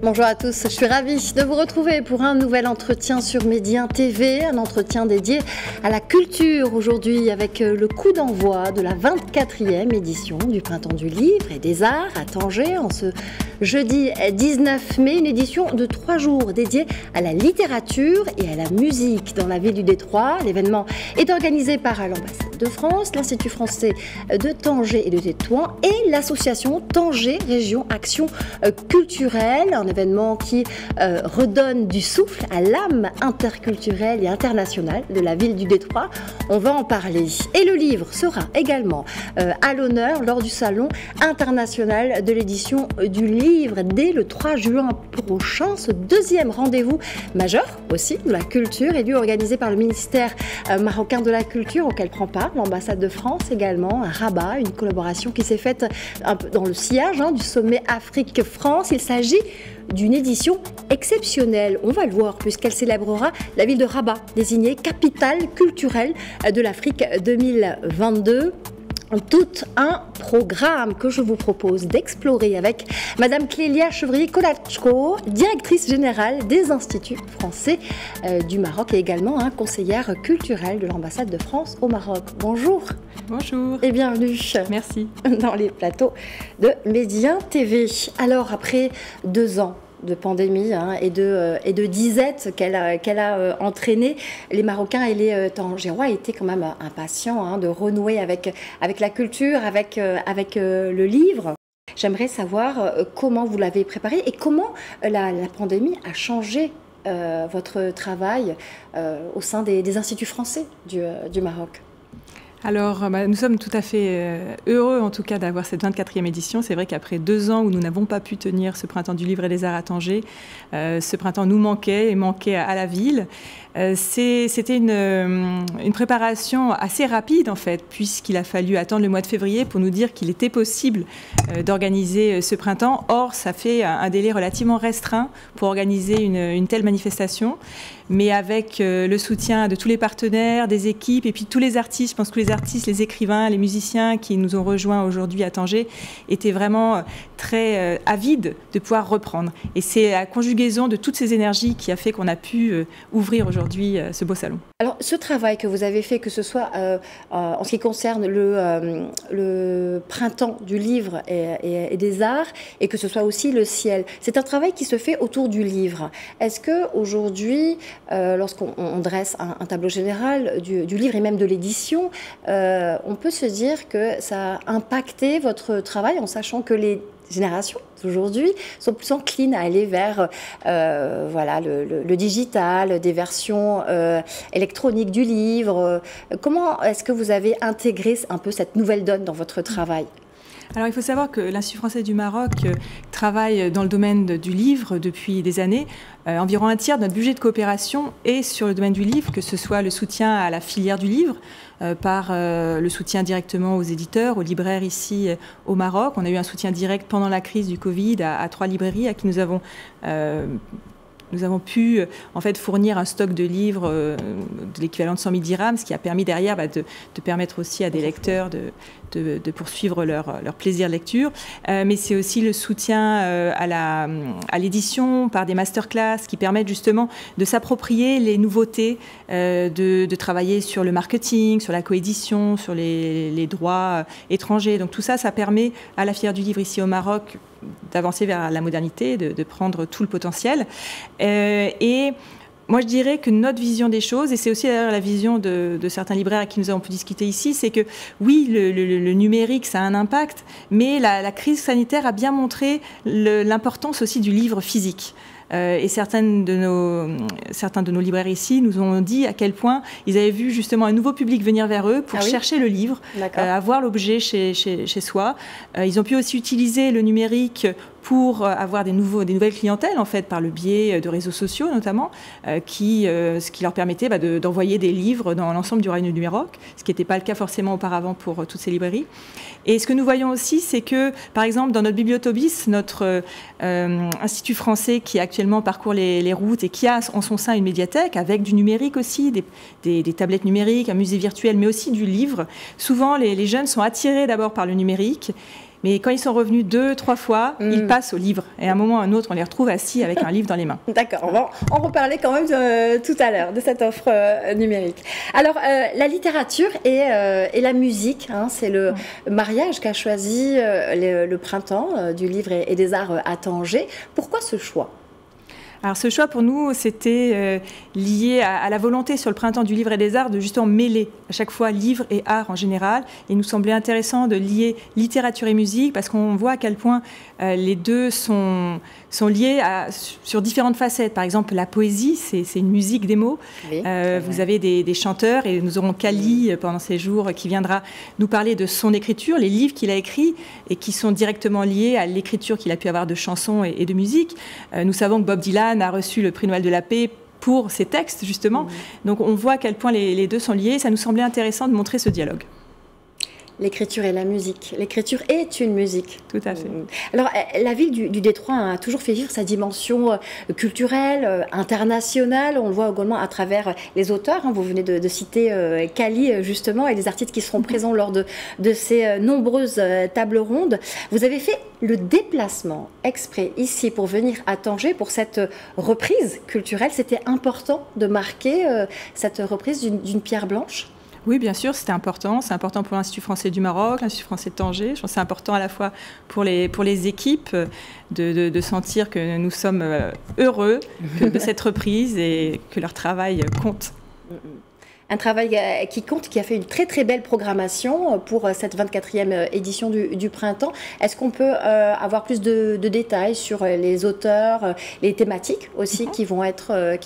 Bonjour à tous, je suis ravie de vous retrouver pour un nouvel entretien sur Médien TV, un entretien dédié à la culture aujourd'hui avec le coup d'envoi de la 24e édition du Printemps du Livre et des Arts à Tanger en ce jeudi 19 mai, une édition de 3 jours dédiée à la littérature et à la musique dans la ville du Détroit. L'événement est organisé par l'ambassade de France, l'Institut français de Tanger et de Tétouan et l'association Tanger Région Action Culturelle, un événement qui redonne du souffle à l'âme interculturelle et internationale de la ville du Détroit. On va en parler. Et le livre sera également à l'honneur lors du Salon international de l'édition du livre dès le 3 juin prochain. Ce deuxième rendez-vous majeur aussi de la culture est lui organisé par le ministère marocain de la Culture auquel prend part l'ambassade de France également, à Rabat, une collaboration qui s'est faite un peu dans le sillage du sommet Afrique-France. Il s'agit d'une édition exceptionnelle, on va le voir, puisqu'elle célébrera la ville de Rabat, désignée capitale culturelle de l'Afrique 2022. Tout un programme que je vous propose d'explorer avec Madame Clélia Chevrier-Kolachko, directrice générale des Instituts français du Maroc et également conseillère culturelle de l'ambassade de France au Maroc. Bonjour. Bonjour. Et bienvenue. Merci. Dans les plateaux de Médien TV. Alors, après 2 ans de pandémie et de disette qu'elle a entraîné, les Marocains et les Tangérois étaient quand même impatients de renouer avec la culture, avec le livre. J'aimerais savoir comment vous l'avez préparé et comment la pandémie a changé votre travail au sein des instituts français du Maroc. Alors, nous sommes tout à fait heureux, en tout cas, d'avoir cette 24e édition. C'est vrai qu'après 2 ans où nous n'avons pas pu tenir ce Printemps du Livre et des Arts à Tanger, ce printemps nous manquait et manquait à la ville. C'était une préparation assez rapide, en fait, puisqu'il a fallu attendre le mois de février pour nous dire qu'il était possible d'organiser ce printemps. Or, ça fait un délai relativement restreint pour organiser une telle manifestation. Mais avec le soutien de tous les partenaires, des équipes et puis tous les artistes, je pense que tous les artistes, les écrivains, les musiciens qui nous ont rejoints aujourd'hui à Tanger étaient vraiment très avides de pouvoir reprendre. Et c'est la conjugaison de toutes ces énergies qui a fait qu'on a pu ouvrir aujourd'hui ce beau salon. Alors, ce travail que vous avez fait, que ce soit en ce qui concerne le Printemps du Livre et des Arts, et que ce soit aussi le ciel, c'est un travail qui se fait autour du livre. Est-ce qu'aujourd'hui, lorsqu'on dresse un tableau général du livre et même de l'édition, on peut se dire que ça a impacté votre travail en sachant que les générations d'aujourd'hui sont plus enclines à aller vers le digital, des versions électroniques du livre. Comment est-ce que vous avez intégré un peu cette nouvelle donne dans votre travail ? Alors, il faut savoir que l'Institut français du Maroc travaille dans le domaine du livre depuis des années. Environ un tiers de notre budget de coopération est sur le domaine du livre, que ce soit le soutien à la filière du livre, par le soutien directement aux éditeurs, aux libraires ici au Maroc. On a eu un soutien direct pendant la crise du Covid à 3 librairies à qui nous avons pu en fait fournir un stock de livres de l'équivalent de 100 000 dirhams, ce qui a permis derrière de permettre aussi à des lecteurs de poursuivre leur plaisir de lecture. Mais c'est aussi le soutien à l'édition par des masterclass qui permettent justement de s'approprier les nouveautés, de travailler sur le marketing, sur la coédition, sur les droits étrangers. Donc tout ça, ça permet à la filière du livre ici au Maroc d'avancer vers la modernité, de prendre tout le potentiel. Et moi, je dirais que notre vision des choses, et c'est aussi d'ailleurs la vision de certains libraires avec qui nous avons pu discuter ici, c'est que oui, le numérique, ça a un impact, mais la crise sanitaire a bien montré l'importance aussi du livre physique. Et certains de nos libraires ici nous ont dit à quel point ils avaient vu justement un nouveau public venir vers eux pour chercher le livre, avoir l'objet chez soi. Ils ont pu aussi utiliser le numérique pour avoir des nouvelles clientèles, en fait, par le biais de réseaux sociaux notamment, ce qui leur permettait d'envoyer des livres dans l'ensemble du Royaume du Maroc, ce qui n'était pas le cas forcément auparavant pour toutes ces librairies. Et ce que nous voyons aussi, c'est que, par exemple, dans notre bibliotobis, notre institut français qui actuellement parcourt les routes et qui a en son sein une médiathèque avec du numérique aussi, des tablettes numériques, un musée virtuel, mais aussi du livre, souvent les jeunes sont attirés d'abord par le numérique. Mais quand ils sont revenus 2, 3 fois, ils passent au livre. Et à un moment ou à un autre, on les retrouve assis avec un livre dans les mains. D'accord, on va en reparler quand même tout à l'heure de cette offre numérique. Alors, la littérature et la musique, hein, c'est le mariage qu'a choisi le printemps du livre et des arts à Tanger. Pourquoi ce choix ? Alors ce choix pour nous, c'était lié à la volonté sur le printemps du livre et des arts de justement mêler à chaque fois livre et art en général. Il nous semblait intéressant de lier littérature et musique parce qu'on voit à quel point les deux sont liés sur différentes facettes. Par exemple, la poésie, c'est une musique des mots. Oui, vous avez des chanteurs et nous aurons Kali pendant ces jours qui viendra nous parler de son écriture, les livres qu'il a écrits et qui sont directement liés à l'écriture qu'il a pu avoir de chansons et de musique. Nous savons que Bob Dylan a reçu le prix Nobel de la paix pour ses textes, justement. Donc on voit à quel point les deux sont liés. Ça nous semblait intéressant de montrer ce dialogue. L'écriture et la musique. L'écriture est une musique. Tout à fait. Alors, la ville du Détroit a toujours fait vivre sa dimension culturelle, internationale. On le voit également à travers les auteurs. Vous venez de citer Kali, justement, et les artistes qui seront présents lors de ces nombreuses tables rondes. Vous avez fait le déplacement exprès ici pour venir à Tanger pour cette reprise culturelle. C'était important de marquer cette reprise d'une pierre blanche ? Oui, bien sûr, c'était important. C'est important pour l'Institut français du Maroc, l'Institut français de Tanger. Je pense que c'est important à la fois pour les équipes de sentir que nous sommes heureux de cette reprise et que leur travail compte. Un travail qui compte, qui a fait une très très belle programmation pour cette 24e édition du printemps. Est-ce qu'on peut avoir plus de détails sur les auteurs, les thématiques aussi qui vont être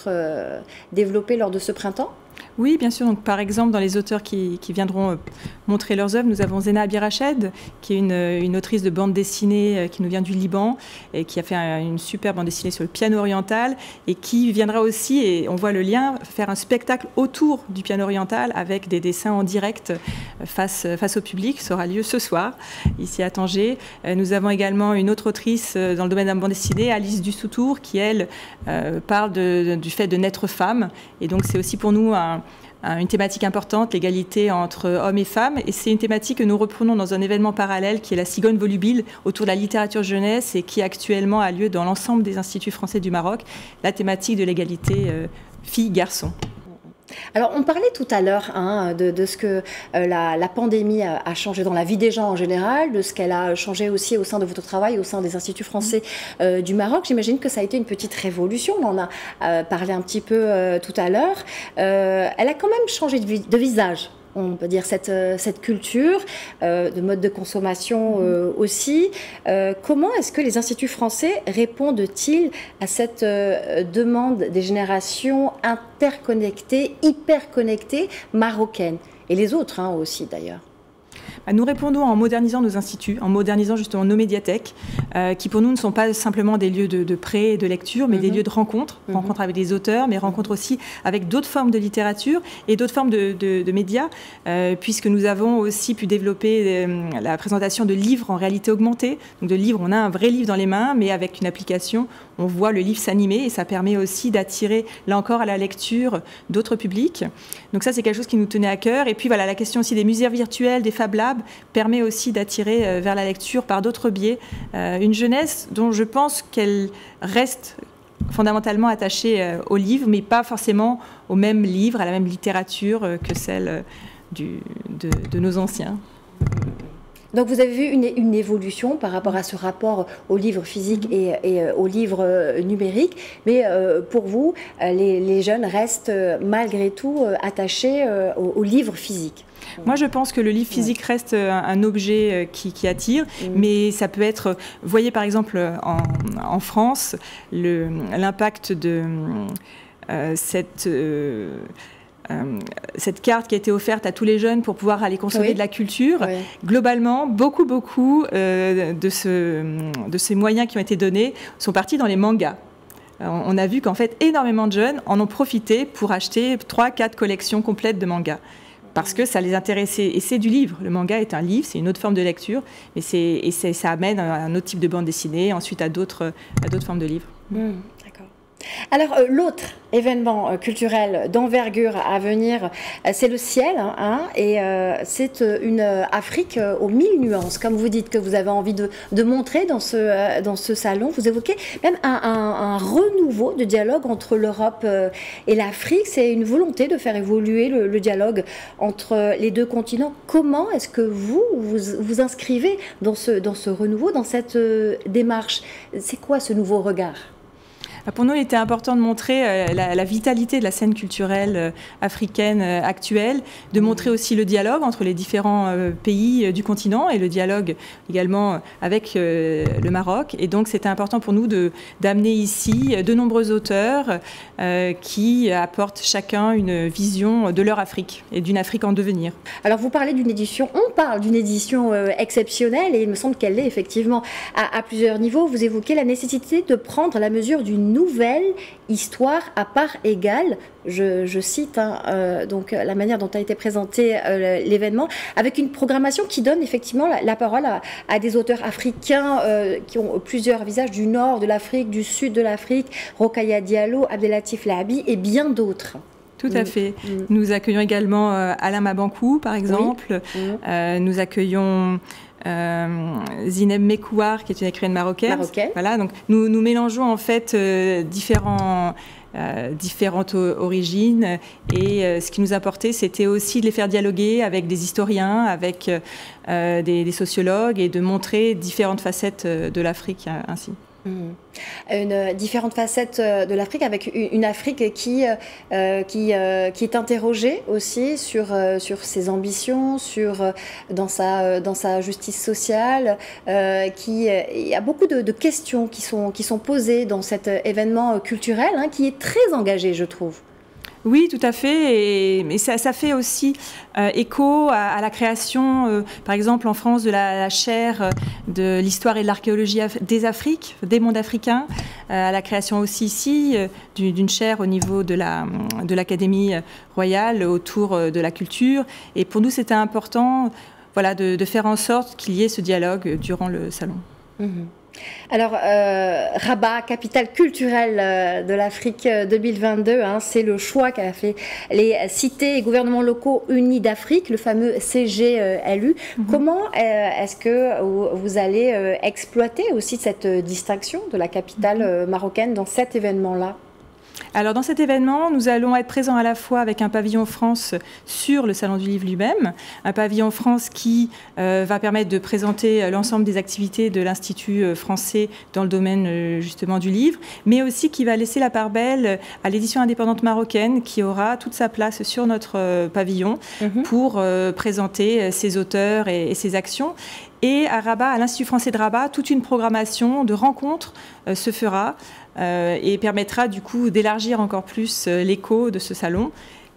développées lors de ce printemps ? Oui, bien sûr. Donc, par exemple, dans les auteurs qui viendront montrer leurs œuvres, nous avons Zena Abirached, qui est une autrice de bande dessinée qui nous vient du Liban et qui a fait une super bande dessinée sur le piano oriental et qui viendra aussi, et on voit le lien, faire un spectacle autour du piano oriental avec des dessins en direct face au public. Ça aura lieu ce soir, ici à Tanger. Nous avons également une autre autrice dans le domaine de la bande dessinée, Alice Dussoutour, qui, elle, parle du fait de naître femme. Et donc, c'est aussi pour nous une thématique importante, l'égalité entre hommes et femmes. Et c'est une thématique que nous reprenons dans un événement parallèle qui est la Cigogne volubile autour de la littérature jeunesse et qui actuellement a lieu dans l'ensemble des instituts français du Maroc, la thématique de l'égalité filles-garçons. Alors, on parlait tout à l'heure de ce que la pandémie a changé dans la vie des gens en général, de ce qu'elle a changé aussi au sein de votre travail, au sein des instituts français du Maroc. J'imagine que ça a été une petite révolution. On en a parlé un petit peu tout à l'heure. Elle a quand même changé de visage. On peut dire cette culture, de mode de consommation aussi. Comment est-ce que les instituts français répondent-ils à cette demande des générations interconnectées, hyper connectées, marocaines ? Et les autres aussi d'ailleurs. Nous répondons en modernisant nos instituts, en modernisant justement nos médiathèques, qui pour nous ne sont pas simplement des lieux de prêt et de lecture, mais des lieux de rencontre, rencontre avec des auteurs, mais rencontre aussi avec d'autres formes de littérature et d'autres formes de médias, puisque nous avons aussi pu développer la présentation de livres en réalité augmentée. Donc de livres, on a un vrai livre dans les mains, mais avec une application, on voit le livre s'animer et ça permet aussi d'attirer, là encore, à la lecture d'autres publics. Donc ça, c'est quelque chose qui nous tenait à cœur. Et puis voilà, la question aussi des musées virtuels, des Fab Labs, permet aussi d'attirer vers la lecture par d'autres biais une jeunesse dont je pense qu'elle reste fondamentalement attachée aux livres, mais pas forcément au même livre, à la même littérature que celle de nos anciens. Donc vous avez vu une évolution par rapport à ce rapport au livre physique et au livre numérique, mais pour vous, les jeunes restent malgré tout attachés au livre physique. Moi, je pense que le livre physique reste un objet qui attire, mais ça peut être, vous voyez par exemple en France, l'impact de cette carte qui a été offerte à tous les jeunes pour pouvoir aller consommer de la culture. Oui. Globalement, beaucoup de ces moyens qui ont été donnés sont partis dans les mangas. On a vu qu'en fait, énormément de jeunes en ont profité pour acheter 3-4 collections complètes de mangas. Parce que ça les intéressait. Et c'est du livre. Le manga est un livre, c'est une autre forme de lecture. Ça amène à un autre type de bande dessinée, ensuite à d'autres formes de livres. D'accord. Alors, l'autre événement culturel d'envergure à venir, c'est le ciel, et c'est une Afrique aux mille nuances, comme vous dites, que vous avez envie de montrer dans ce salon. Vous évoquez même un renouveau de dialogue entre l'Europe et l'Afrique. C'est une volonté de faire évoluer le dialogue entre les deux continents. Comment est-ce que vous inscrivez dans ce renouveau, dans cette démarche? C'est quoi ce nouveau regard? Pour nous, il était important de montrer la vitalité de la scène culturelle africaine actuelle, de montrer aussi le dialogue entre les différents pays du continent et le dialogue également avec le Maroc. Et donc, c'était important pour nous d'amener ici de nombreux auteurs qui apportent chacun une vision de leur Afrique et d'une Afrique en devenir. Alors, vous parlez d'une édition, on parle d'une édition exceptionnelle et il me semble qu'elle l'est effectivement à plusieurs niveaux. Vous évoquez la nécessité de prendre la mesure d'une nouvelle histoire à part égale, je cite donc la manière dont a été présenté l'événement, avec une programmation qui donne effectivement la parole à des auteurs africains qui ont plusieurs visages, du nord de l'Afrique, du sud de l'Afrique, Rokhaya Diallo, Abdelatif Lahabi et bien d'autres. Tout à fait. Nous accueillons également Alain Mabankou, par exemple. Nous accueillons Zineb Mekouar, qui est une écrivaine marocaine. Voilà, donc nous mélangeons en fait différentes origines et ce qui nous apportait, c'était aussi de les faire dialoguer avec des historiens, avec des sociologues et de montrer différentes facettes de l'Afrique ainsi. Différentes facettes de l'Afrique, avec une Afrique qui est interrogée aussi sur ses ambitions, dans sa justice sociale. Il y a beaucoup de questions qui sont posées dans cet événement culturel qui est très engagé, je trouve. Oui, tout à fait. Et ça fait aussi écho à la création, par exemple en France, de la chaire de l'histoire et de l'archéologie des Afriques, des mondes africains, à la création aussi ici d'une chaire au niveau de l'Académie royale autour de la culture. Et pour nous, c'était important de faire en sorte qu'il y ait ce dialogue durant le salon. Alors, Rabat, capitale culturelle de l'Afrique 2022, c'est le choix qu'a fait les cités et gouvernements locaux unis d'Afrique, le fameux CGLU. Comment est-ce que vous allez exploiter aussi cette distinction de la capitale marocaine dans cet événement-là ? Alors dans cet événement, nous allons être présents à la fois avec un pavillon France sur le Salon du Livre lui-même, un pavillon France qui va permettre de présenter l'ensemble des activités de l'Institut français dans le domaine justement du livre, mais aussi qui va laisser la part belle à l'édition indépendante marocaine qui aura toute sa place sur notre pavillon pour présenter ses auteurs et ses actions. Et à Rabat, à l'Institut français de Rabat, toute une programmation de rencontres se fera et permettra du coup d'élargir encore plus l'écho de ce salon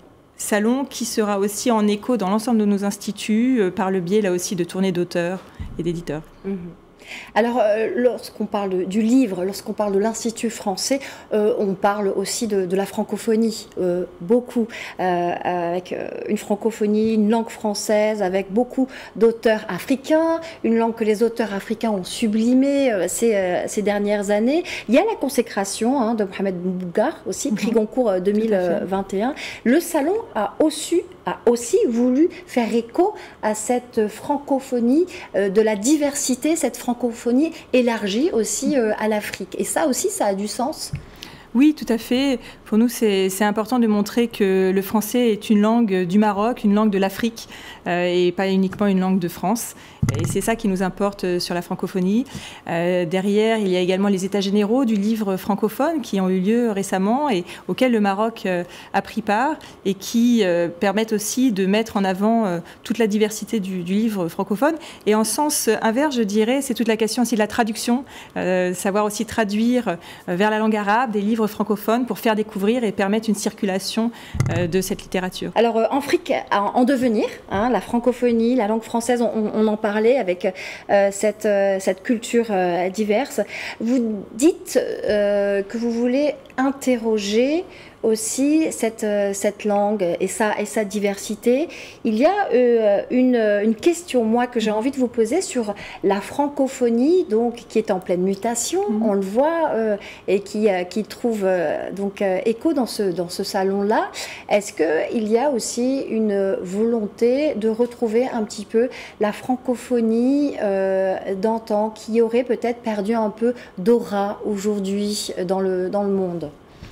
qui sera aussi en écho dans l'ensemble de nos instituts par le biais là aussi de tournées d'auteurs et d'éditeurs. Alors, lorsqu'on parle du livre, lorsqu'on parle de l'Institut français, on parle aussi de la francophonie, beaucoup, avec une francophonie, une langue française, avec beaucoup d'auteurs africains, une langue que les auteurs africains ont sublimée ces dernières années. Il y a la consécration de Mohamed Mbougar aussi, prix Goncourt 2021. Le salon a aussi voulu faire écho à cette francophonie de la diversité, cette francophonie élargie aussi à l'Afrique. Et ça aussi, ça a du sens. Oui, tout à fait. Pour nous, c'est important de montrer que le français est une langue du Maroc, une langue de l'Afrique, et pas uniquement une langue de France. Et c'est ça qui nous importe sur la francophonie. Derrière, il y a également les états généraux du livre francophone qui ont eu lieu récemment et auxquels le Maroc a pris part et qui permettent aussi de mettre en avant toute la diversité du livre francophone. Et en sens inverse, je dirais, c'est toute la question aussi de la traduction, savoir aussi traduire vers la langue arabe des livres francophones pour faire découvrir et permettre une circulation de cette littérature. Alors, en Afrique, en devenir, la francophonie, la langue française, on en parlait avec cette culture diverse. Vous dites que vous voulez interroger aussi cette langue et sa diversité. Il y a une question, moi, que j'ai envie de vous poser sur la francophonie, donc, qui est en pleine mutation, on le voit, et qui trouve donc écho dans ce salon-là. Est-ce qu'il y a aussi une volonté de retrouver un petit peu la francophonie d'antan, qui aurait peut-être perdu un peu d'aura aujourd'hui dans le monde?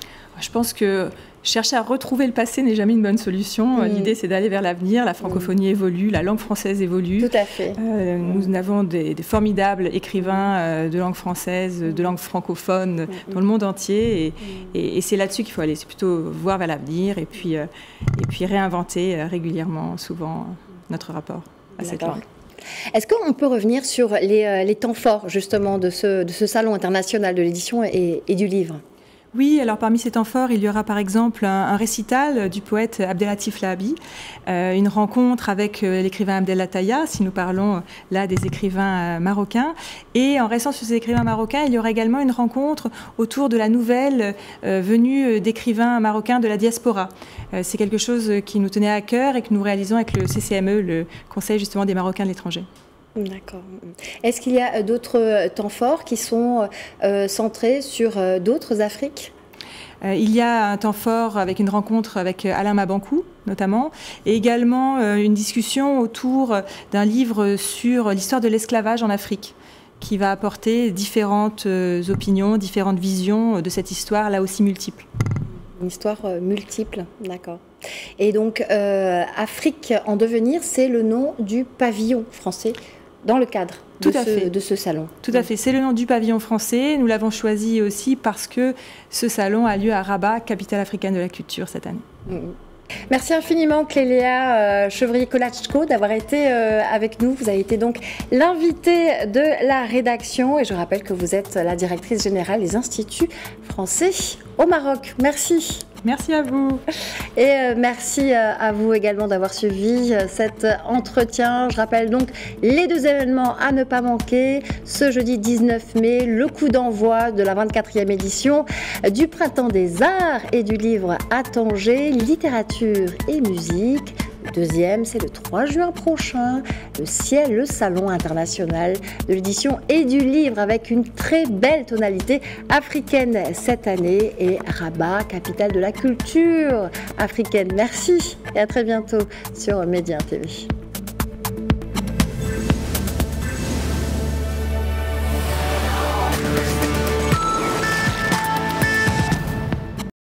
Je pense que chercher à retrouver le passé n'est jamais une bonne solution. L'idée, c'est d'aller vers l'avenir. La francophonie évolue, la langue française évolue. Tout à fait. Nous avons des formidables écrivains de langue française, de langue francophone dans le monde entier. Et c'est là-dessus qu'il faut aller. C'est plutôt voir vers l'avenir et puis réinventer régulièrement, souvent, notre rapport à cette langue. Est-ce qu'on peut revenir sur les temps forts, justement, de ce salon international de l'édition et du livre? Oui, alors parmi ces temps forts, il y aura par exemple un récital du poète Abdellatif Lahabi, une rencontre avec l'écrivain Abdel Attaya, si nous parlons là des écrivains marocains. Et en restant sur ces écrivains marocains, il y aura également une rencontre autour de la nouvelle venue d'écrivains marocains de la diaspora. C'est quelque chose qui nous tenait à cœur et que nous réalisons avec le CCME, le Conseil justement des Marocains de l'étranger. D'accord. Est-ce qu'il y a d'autres temps forts qui sont centrés sur d'autres Afriques? Il y a un temps fort avec une rencontre avec Alain Mabankou, notamment, et également une discussion autour d'un livre sur l'histoire de l'esclavage en Afrique, qui va apporter différentes opinions, différentes visions de cette histoire, là aussi multiple. Une histoire multiple, d'accord. Et donc, Afrique en devenir, c'est le nom du pavillon français dans le cadre de ce salon. Tout à fait, c'est le nom du pavillon français. Nous l'avons choisi aussi parce que ce salon a lieu à Rabat, capitale africaine de la culture, cette année. Merci infiniment Clélia Chevrier-Kolachko d'avoir été avec nous. Vous avez été donc l'invitée de la rédaction et je rappelle que vous êtes la directrice générale des Instituts français au Maroc. Merci. Merci à vous. Et merci à vous également d'avoir suivi cet entretien. Je rappelle donc les deux événements à ne pas manquer. Ce jeudi 19 mai, le coup d'envoi de la 24e édition du Printemps des Arts et du Livre à Tanger, littérature et musique. Le deuxième, c'est le 3 juin prochain, le Salon international de l'édition et du livre avec une très belle tonalité africaine cette année et Rabat, capitale de la culture africaine. Merci et à très bientôt sur Média TV.